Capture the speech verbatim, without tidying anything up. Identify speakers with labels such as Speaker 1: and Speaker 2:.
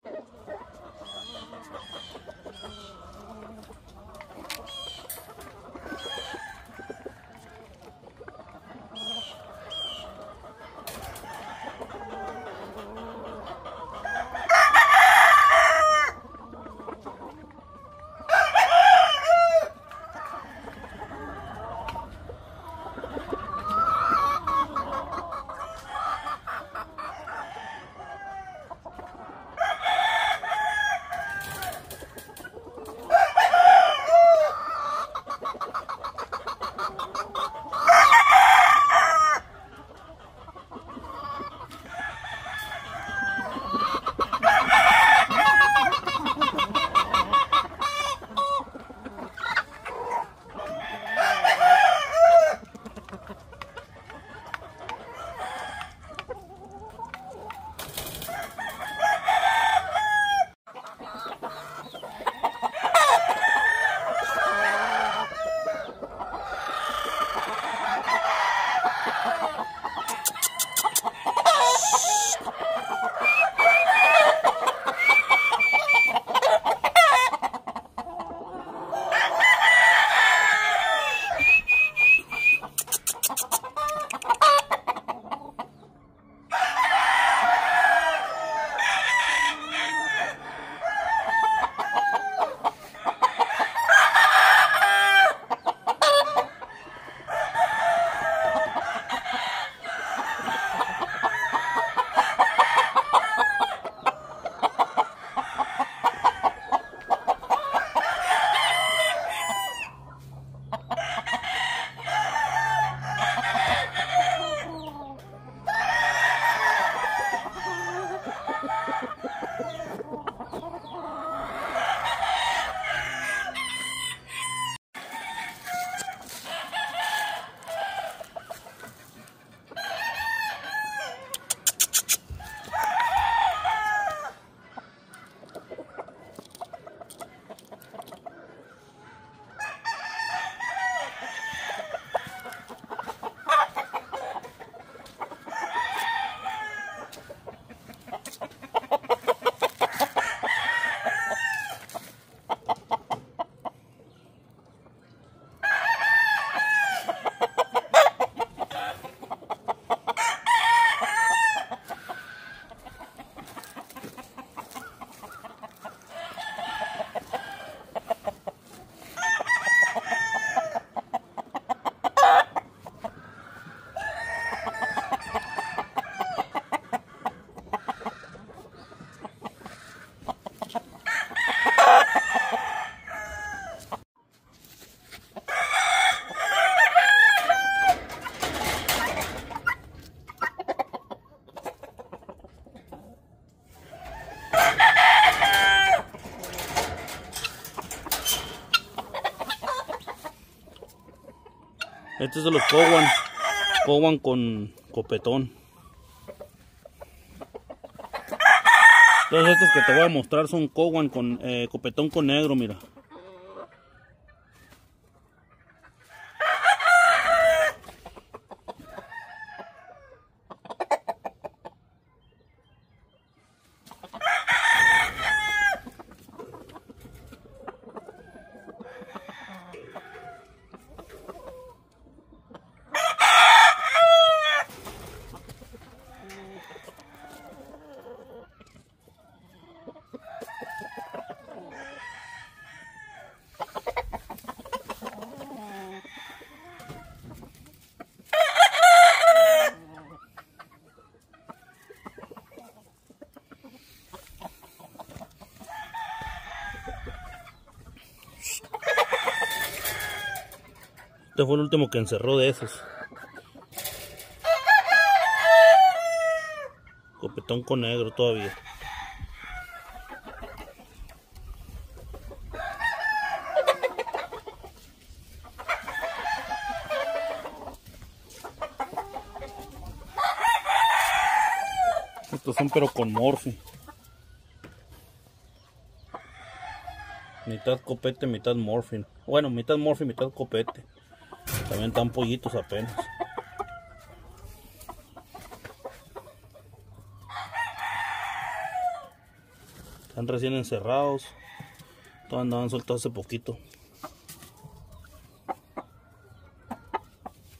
Speaker 1: Este es de los Cowan, Cowan con copetón. Todos estos que te voy a mostrar son Cowan con eh, copetón con negro, mira. Este fue el último que encerró de esos. Copetón con negro todavía. Estos son pero con morfi. Mitad copete, mitad morfin. Bueno, mitad morfin, mitad copete. También están pollitos apenas. Están recién encerrados. Todos andaban sueltos hace poquito.